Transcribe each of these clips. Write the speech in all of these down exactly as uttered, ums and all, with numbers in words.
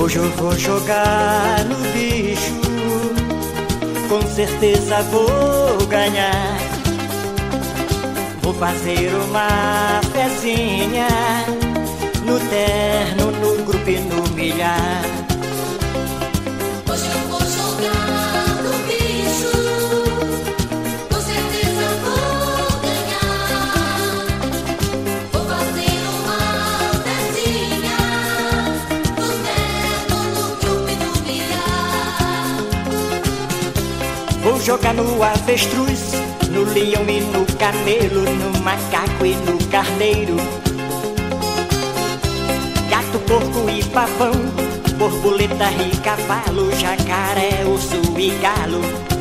Hoje eu vou jogar no bicho, com certeza vou ganhar. Vou fazer uma fezinha no terno, no grupo e no milhar. Hoje eu vou jogar no bicho, com certeza vou ganhar. Vou fazer uma fezinha no terno, no grupo e no milhar. Vou jogar no avestruz, no leão e no camelo, no macaco e no carneiro, gato, porco e pavão, borboleta e cavalo, jacaré, urso e galo.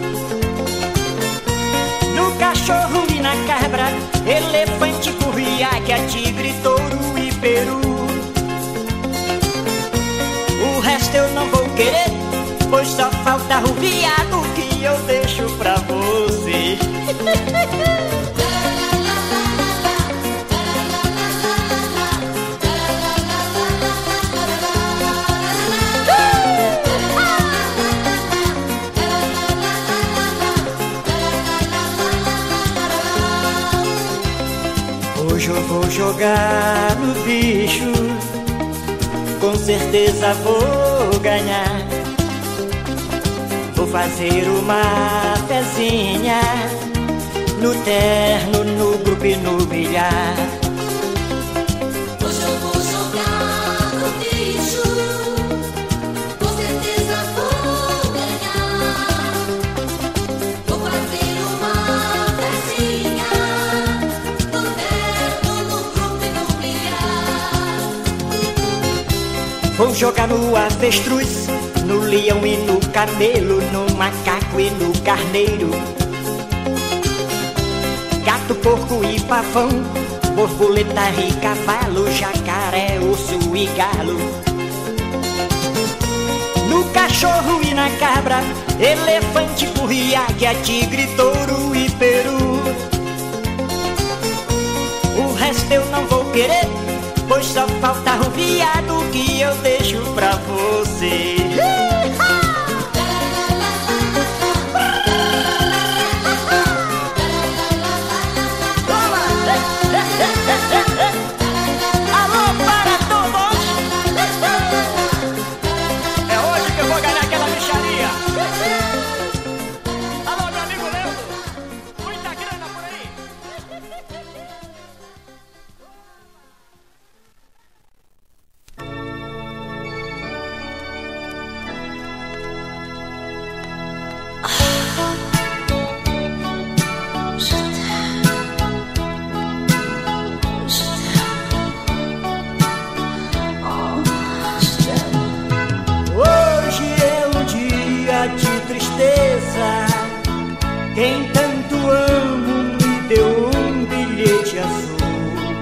No cachorro e na cabra, elefante, burro, águia, tigre, touro e peru. O resto eu não vou querer, pois só falta o viado que eu deixo pra você. Hoje eu vou jogar no bicho, com certeza vou ganhar. Vou fazer uma fezinha no terno, no grupo e no bilhar. Hoje eu vou jogar no bicho, com certeza vou ganhar. Vou fazer uma fezinha no terno, no grupo e no bilhar. Vou jogar no avestruz, no leão e no camelo, no macaco e no carneiro, gato, porco e pavão, borboleta e cavalo, jacaré, urso e galo. No cachorro e na cabra, elefante, burro, águia, tigre, touro e peru. O resto eu não vou querer, pois só falta o viado que eu deixo pra você. Alô para todos! É hoje que eu vou ganhar aquela mixaria. Alô, meu amigo Leandro, muita grana por aí. Quem tanto amo me deu um bilhete azul.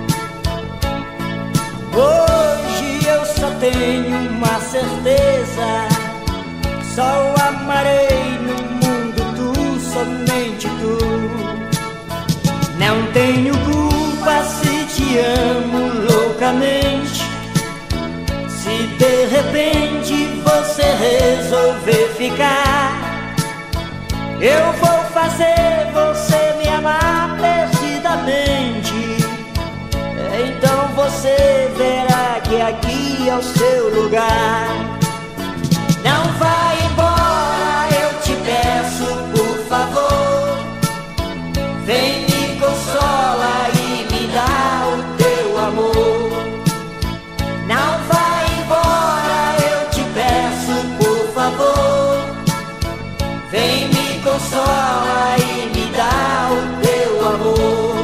Hoje eu só tenho uma certeza: só amarei no mundo tu, somente tu. Não tenho culpa se te amo loucamente. Se de repente você resolver ficar, eu vou fazer você me amar perdidamente. Então você verá que aqui é o seu lugar. Não vá embora, eu te peço, por favor. Vem, me consola e me dá o teu amor. Não vá embora, eu te peço, por favor. Vem, me consola e me dá o teu amor.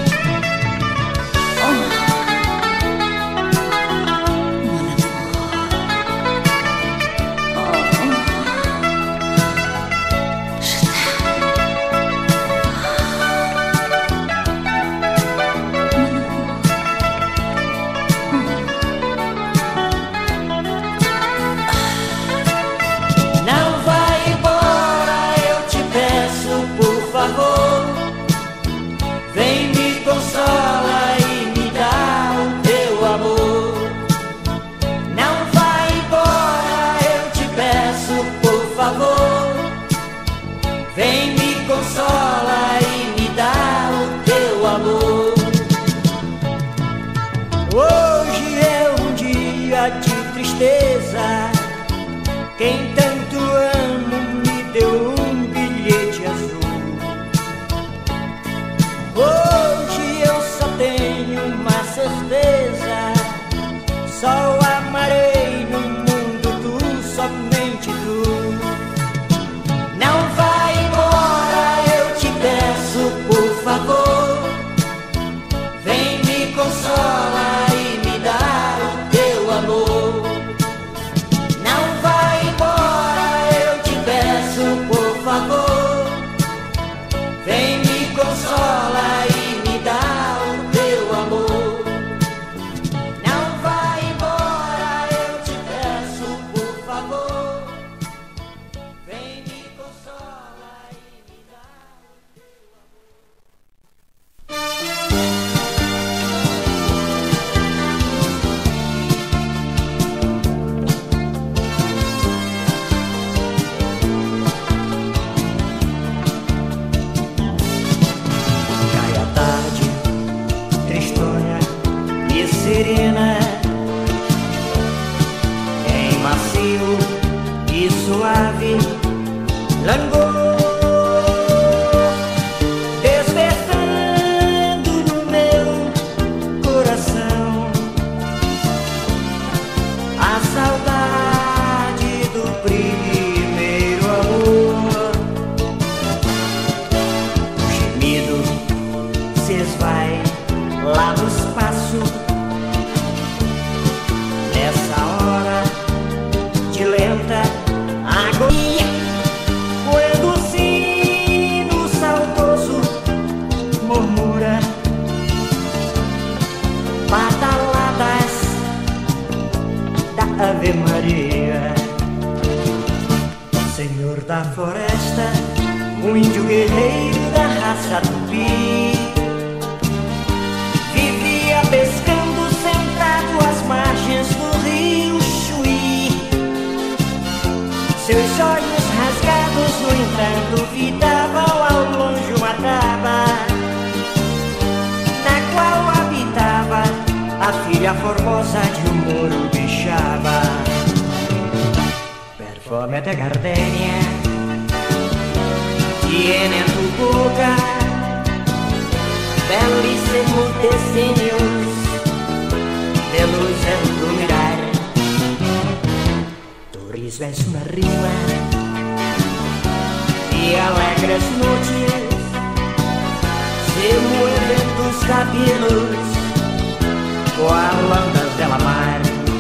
Oh. tristeza. Quem tanto amo me deu um bilhete azul. Hoje eu só tenho uma certeza: só amarei no mundo tu, somente tu. Não vai embora, eu te peço, por favor. Vem me consola e me dá o teu amor. Não vai embora, eu te peço, por favor. Vem me consola e me dá o teu amor. Não vai embora, eu te peço, por favor. Vem me consola e me dá o teu Cai a tarde, tristonha e serena, em macio e suave langor, despertando no meu coração a saudade do primeiro amor. O gemido se esvai lá no espaço, nessa hora de lenta agonia, quando o sino saudoso murmura pataladas da Ave Maria. Senhor da floresta, um índio guerreiro da raça tupi, vivia pescando sentado às margens do rio Chuí. Seus olhos rasgados, no entanto, fitavam ao longe uma taba, na qual habitava a filha formosa de um morubixaba. Perfume de gardenia tiene en tu boca, belísimos desenhos de luz en tu mirar. Tu riso es una rima y alegres noches se mueven tus cabelos cual ondas de la mar.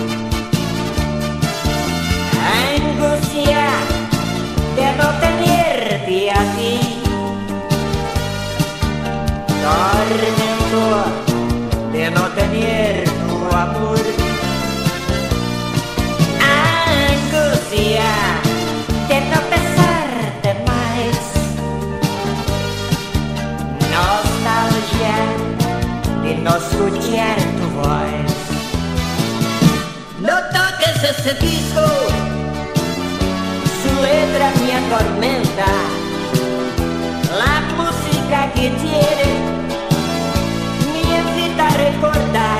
Angustia de no tenerte aquí, tormento de no tener tu amor. Angustia de no besarte más, nostalgia de no escuchar tu voz. No toques ese disco, su letra me atormenta, la música que tiene me incita a recordar.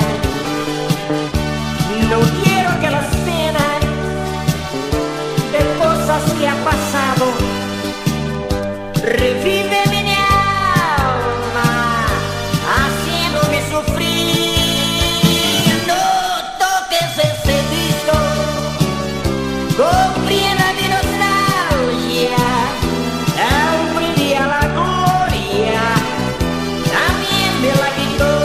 No quiero que las penas de cosas que ha pasado revive mi alma, haciéndome sufrir. No toques ese disco, comprenda mi nostalgia, aunque a la gloria también me la quitó.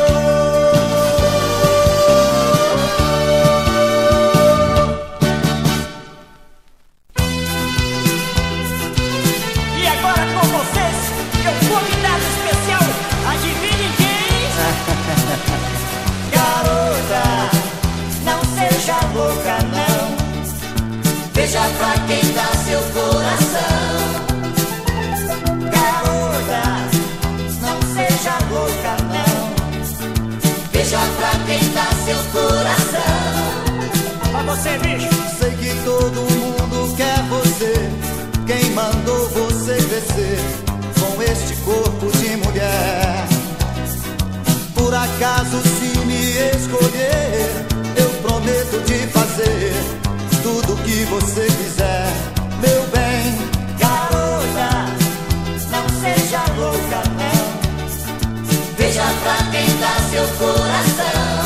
E agora com vocês, meu convidado especial, adivinhem quem? Garota, não seja louca não, Veja pra quem dá seu coração. garota, não seja louca não. Veja pra quem dá seu coração. Pra você, bicho. Sei que todo mundo quer você. Quem mandou você crescer com este corpo de mulher? Por acaso, se me escolher, eu prometo te fazer seu coração.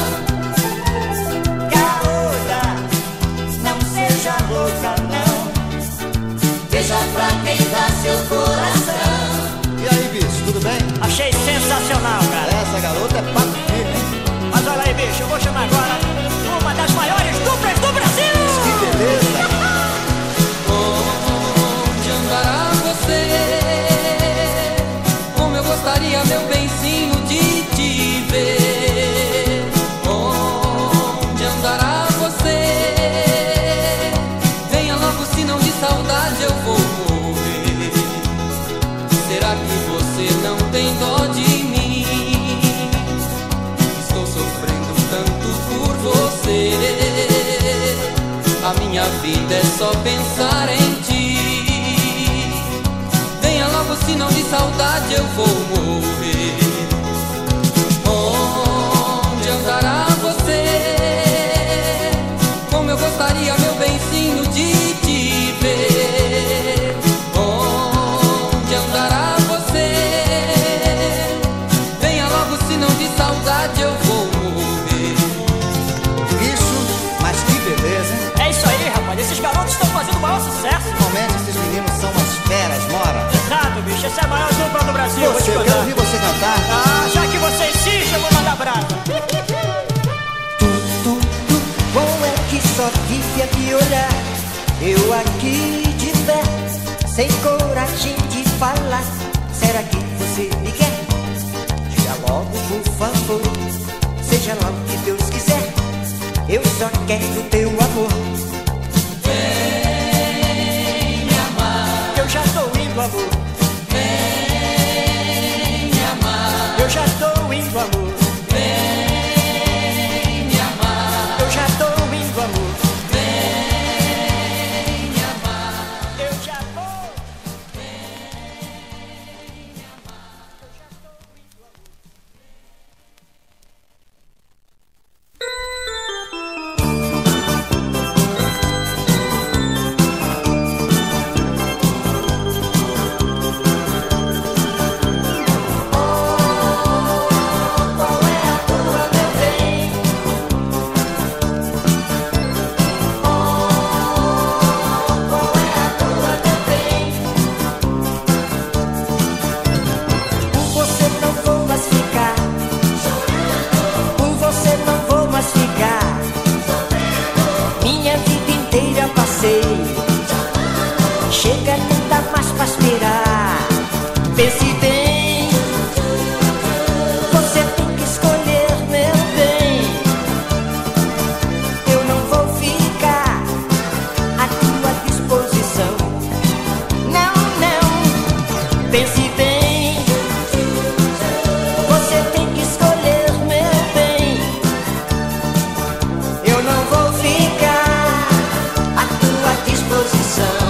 Garota, não seja louca não. Veja pra quem dá seu coração. E aí, bicho, tudo bem? Achei sensacional, cara. Essa garota é papo firme, hein? Mas olha aí, bicho, eu vou chamar agora uma das maiores duplas do Brasil. Que beleza! Onde andará você? Como eu gostaria, meu benzinho, de te ver. Onde andará você? Venha logo, senão de saudade eu vou morrer. Será que você não tem dó de mim? Estou sofrendo tanto por você. A minha vida é só pensar em ti. Venha logo, senão de saudade eu vou morrer. Onde andará você? Como eu gostaria, meu benzinho, de te ver. Onde andará você? Venha logo, senão de saudade eu vou morrer. Bicho, mas que beleza, hein? É isso aí, rapaz. Esses garotos estão fazendo o maior sucesso. Realmente esses meninos são umas feras, mora. Exato, bicho. Essa é a maior dupla do Brasil. eu vou te Você, eu contar. quero ouvir você cantar. Ah, já que você insiste, eu vou mandar brasa. Tu, tu, tu, bom é que só vive a me olhar. Eu aqui de pé, sem coragem de falar. Será que você me quer? Diga logo, por favor. Seja lá o que Deus quiser. Eu só quero teu amor. Vem me amar, Eu já tô indo, amor. vem me amar, Eu já tô indo, amor. vem me amar, Eu já tô indo, amor. vem me amar. Eu já vou. Chega, não dá mais pra esperar. Pense bem, você tem que escolher, meu bem. Eu não vou ficar à tua disposição. Não, não, pense bem, você tem que escolher, meu bem. Eu não vou ficar à tua disposição.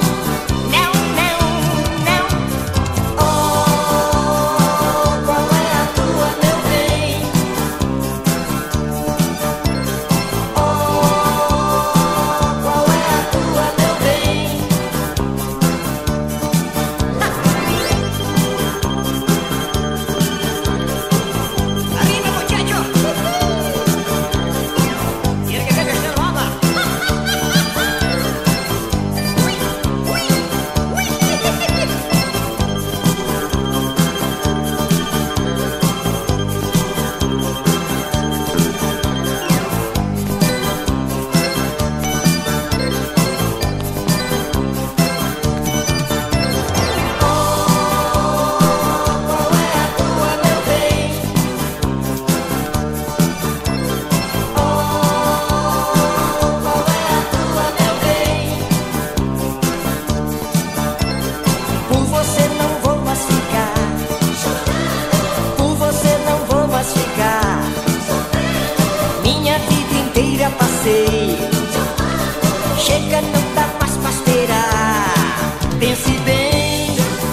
Chega, não dá mais pra esperar. Pense bem,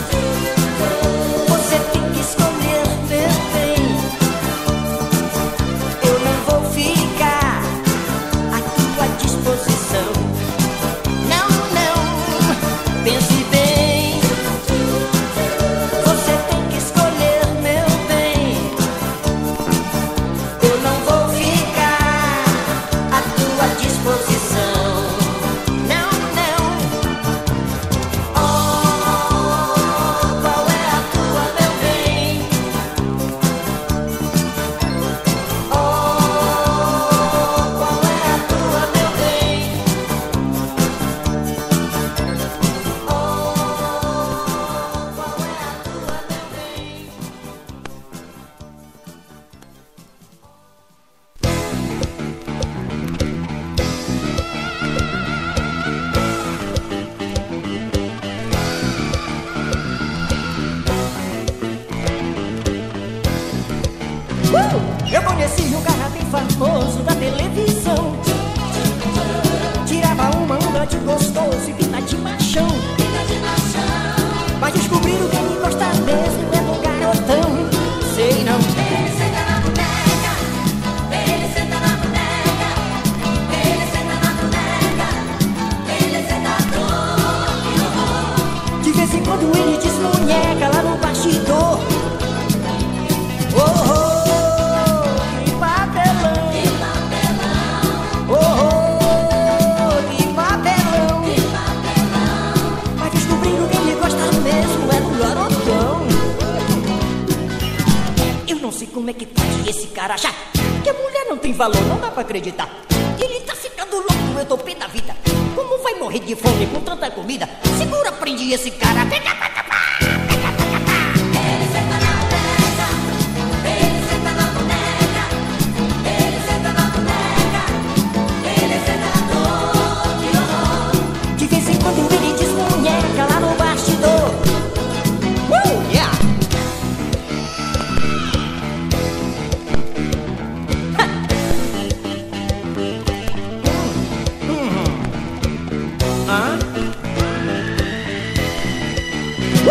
você tem que escolher, meu bem. Eu não vou ficar à tua disposição. Não, não, pense bem, você tem que escolher, meu bem. famoso da televisão. Tirava uma onda de gostoso e vida de machão. Mas descobriram que ele gosta mesmo é do garotão. Sei não. Ele senta na boneca, ele senta na boneca, ele senta na boneca, ele senta todo. De vez em quando ele desmunheca lá no bastidor. Oh, oh, que papelão, Que papelão, oh, oh, que papelão, que papelão. mas descobriram que ele gosta mesmo é do garotão. Eu não sei como é que pode esse cara achar que a mulher não tem valor, não dá pra acreditar. Ele tá ficando louco, eu tô pé da vida. Como vai morrer de fome com tanta comida? Segura, prende esse cara, pega, pega, pega. Ele senta na boneca, ele senta na boneca, ele senta na boneca, ele senta todo. De vez em quando ele desmunheca lá no bastidor. Uh, yeah. Hã? Uh!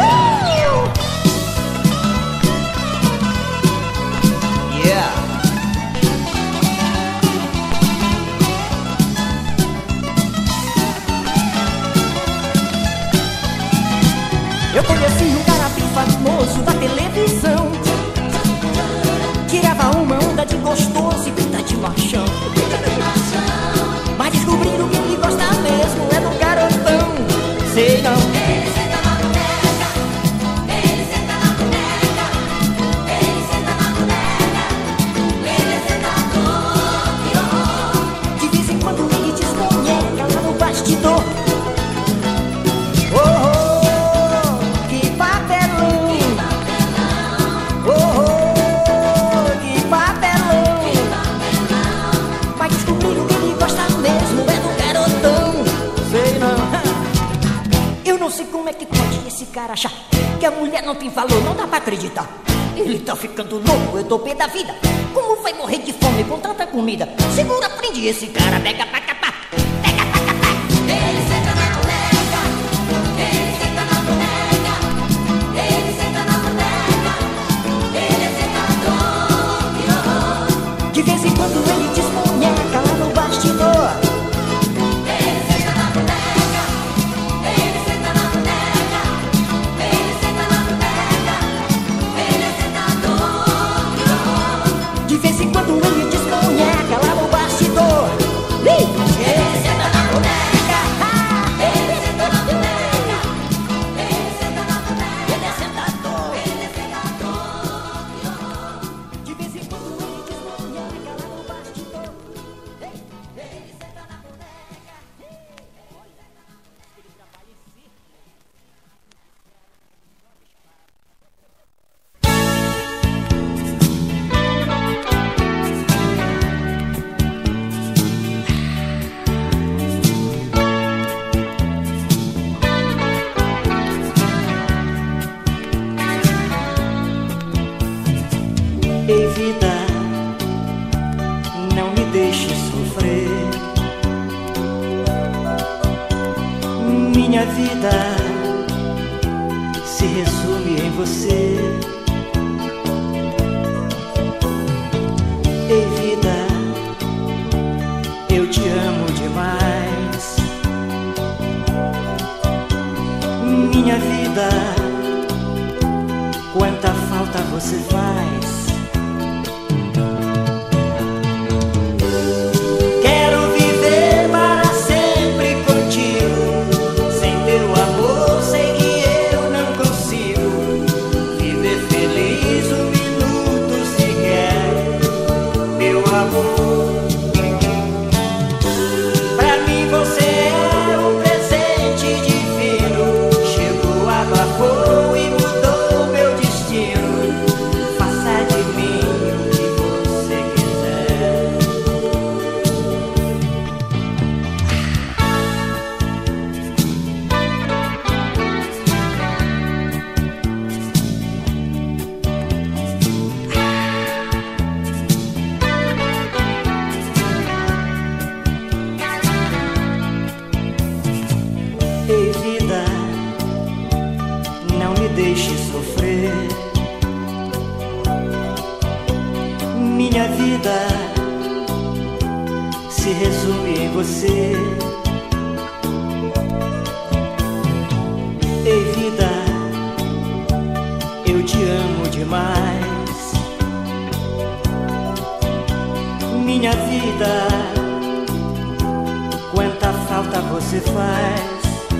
Yeah. Eu conheci um cara bem famoso da televisão. Tirava uma onda de gostoso e pinta de machão. Mas descobriram que ele gosta mesmo é do garotão. Sei não. Ele senta na boneca, ele senta na boneca, ele senta na boneca, ele senta todo. De vez em quando ele desmunheca lá no bastidor. Oh, oh, que papelão, oh, oh, que papelão, mas descobriram que ele gosta mesmo é do garotão. Sei não. Eu não sei como é que pode esse cara achar que a mulher não tem valor, não dá pra acreditar. Ele tá ficando louco, eu tô pé da vida. Como vai morrer de fome com tanta comida? Segura, prende esse cara, pega pra capá, pega pra capá. Ele senta na boneca, ele senta na boneca, ele senta na boneca, ele senta todo. De vez em quando ele desmunheca lá no bastidor. Ele senta na boneca, ele senta na boneca, ele senta na boneca, ele senta todo. De vez em quando ele desmunheca lá no bastidor. Ih! Ele senta na boneca, ele senta na boneca, ele senta na boneca, Ele é sentador. ele senta todo. De vez em quando ele desmunheca lá no bastidor. Ei, Ele senta na boneca. ele trabalha em si. Ei, vida, não me deixe sofrer. Minha vida se resume em você. Ei, vida, eu te amo demais. Minha vida, quanta falta você faz. Quero viver para sempre contigo. Sem teu amor sei que eu não consigo viver feliz um minuto sequer. Meu amor, pra mim você é um presente divino. Chegou, abafou e mudou meu destino. Faça de vida se resume em você. Ei, vida, eu te amo demais. Minha vida, quanta falta você faz.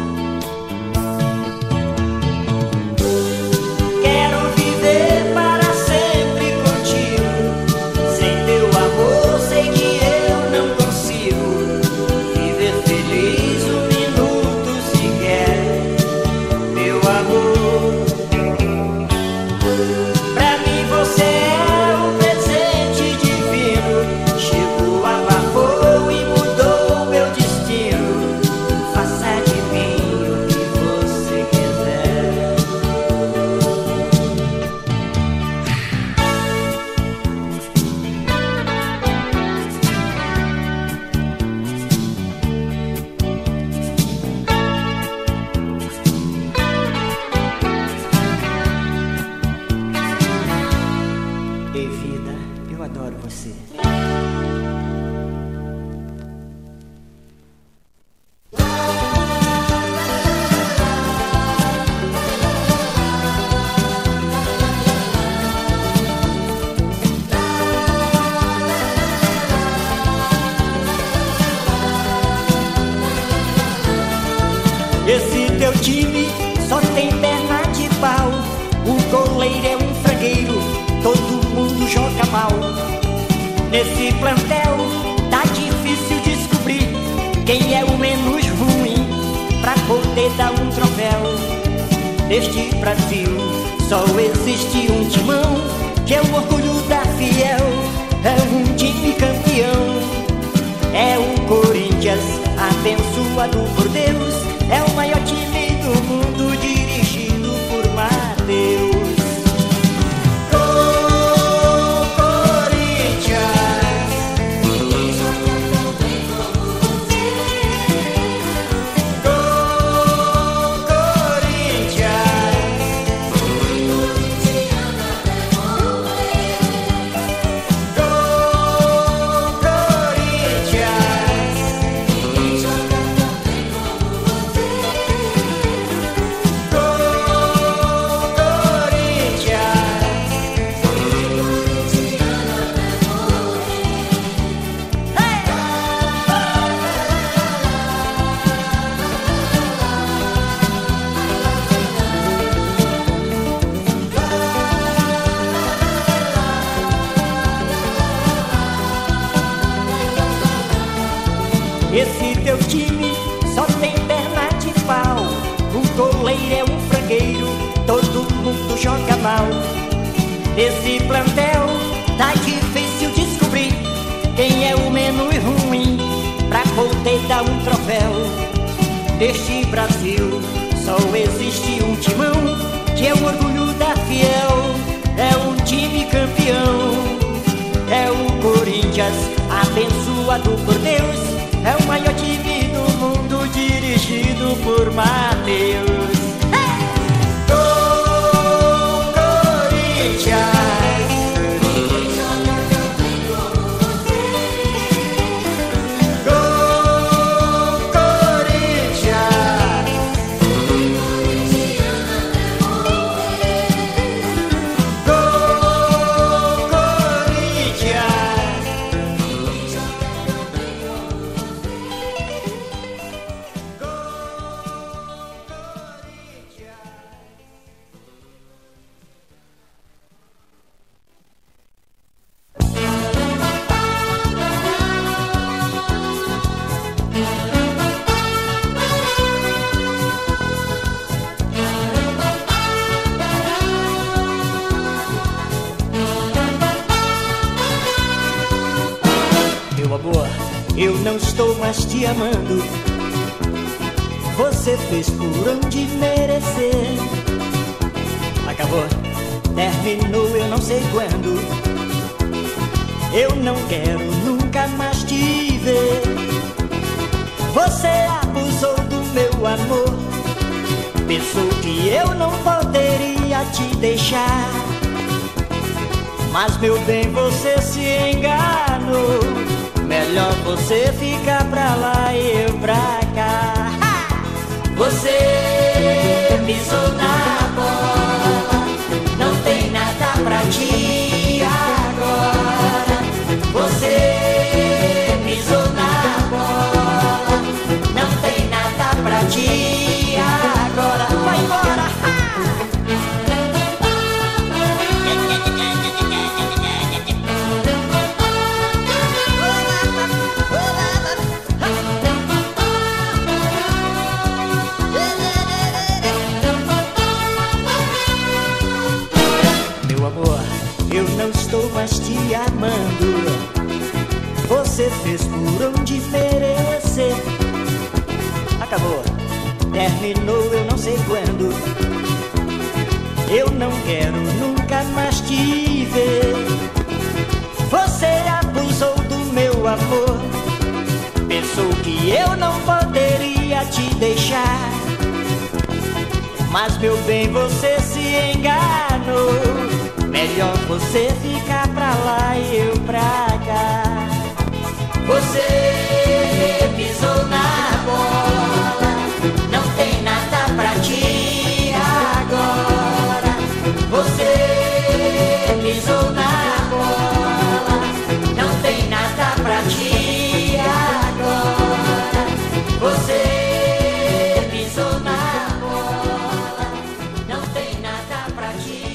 Esse teu time só tem perna de pau. O goleiro é um frangueiro, todo mundo joga mal. Nesse plantel tá difícil descobrir quem é o menos ruim pra poder dar um troféu. Neste Brasil só existe um timão, que é o orgulho da Fiel. É um time campeão, é o Corinthians, abençoado por Deus. É o maior time do mundo, dirigido por Mateus. Gol, Corinthians! Ninguém joga tão bem como você. Gol, Corinthians! Fui corintiana até morrer. Gol, Corinthians! Ninguém joga tão bem como você. Esse teu time só tem perna de pau. O goleiro é um frangueiro, todo mundo joga mal. Nesse plantel tá difícil descobrir quem é o menos ruim pra poder dar um troféu. Neste Brasil só existe um timão, que é o orgulho da Fiel. É um time campeão, é o Corinthians, abençoado por Deus. É o maior time do mundo, dirigido por Mateus. Gol, Corinthians! Ninguém joga tão bem como você. Gol, Corinthians! Fui corintiana até morrer. Gol, Corinthians! Ninguém joga tão bem como você. Meu amor, eu não estou mais te amando. Você fez por onde merecer. Acabou, terminou, eu não sei quando. Eu não quero nunca mais te ver. Você abusou do meu amor, pensou que eu não poderia te deixar. Mas meu bem, você se enganou. Melhor você ficar pra lá e eu pra cá. Você pisou na bola, não tem nada pra ti agora. Você pisou na bola, não tem nada pra ti agora. Vai embora! Eu não estou mais te amando. Você fez por onde merecer. Acabou, terminou, eu não sei quando. Eu não quero nunca mais te ver. Você abusou do meu amor. Pensou que eu não poderia te deixar. Mas meu bem, você se enganou. Melhor você ficar pra lá e eu pra cá. Você pisou na bola, não tem nada pra ti agora. Você pisou na bola, não tem nada pra ti agora. Você pisou na bola, não tem nada pra ti.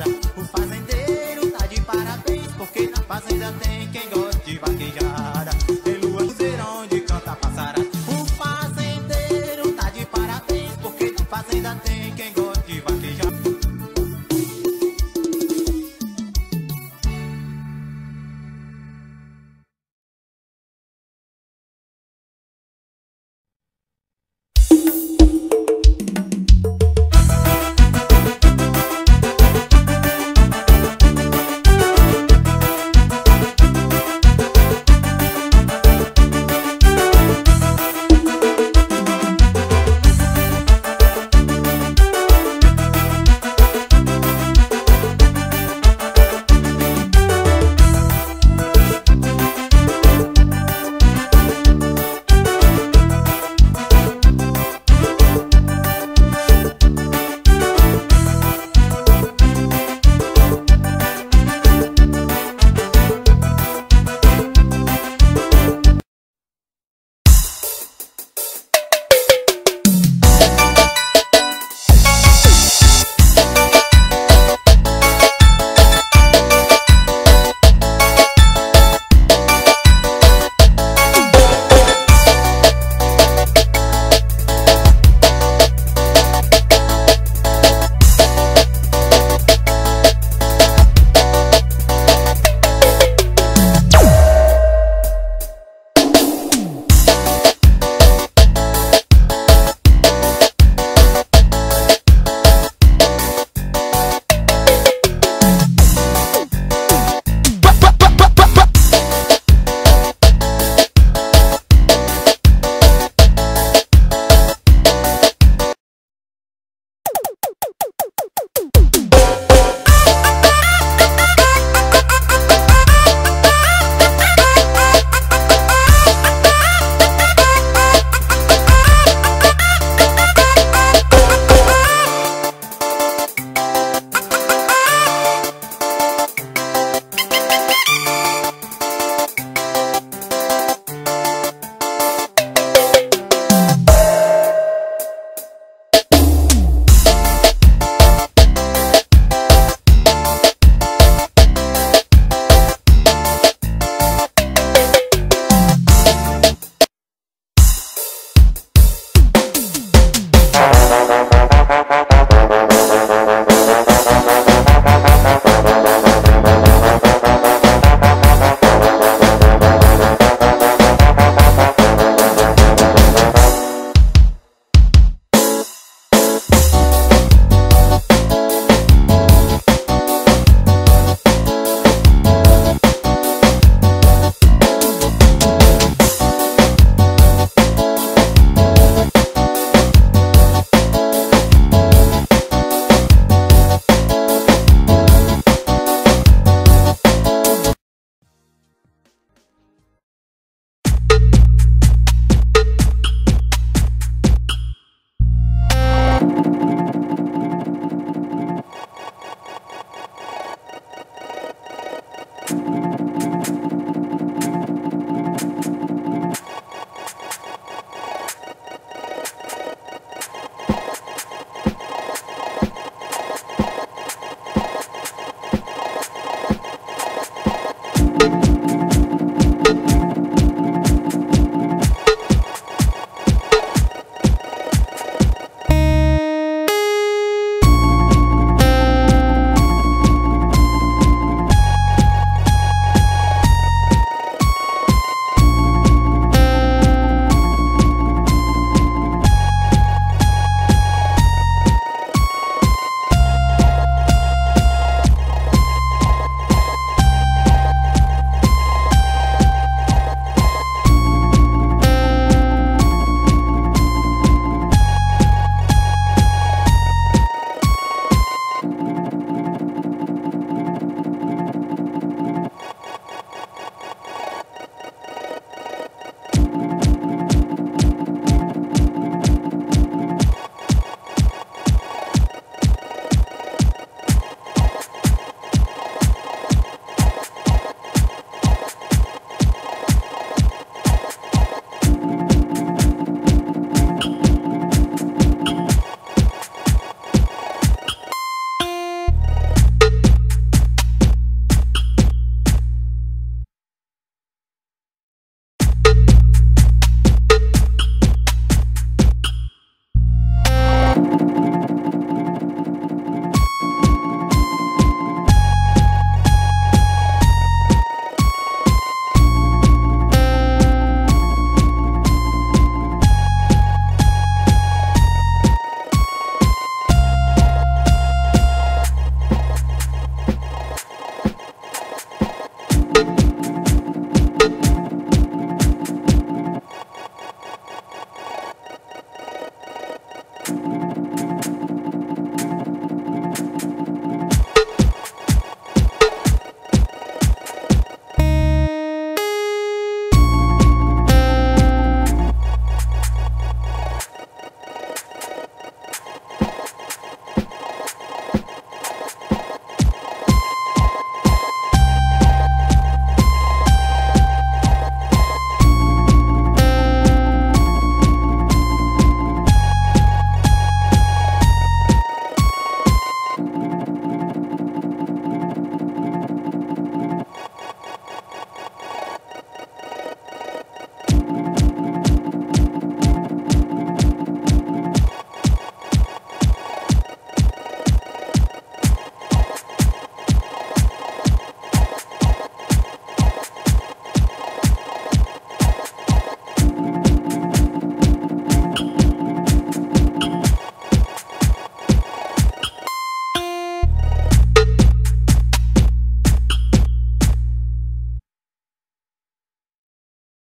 Fazenda tem quem gosta de vaquejada.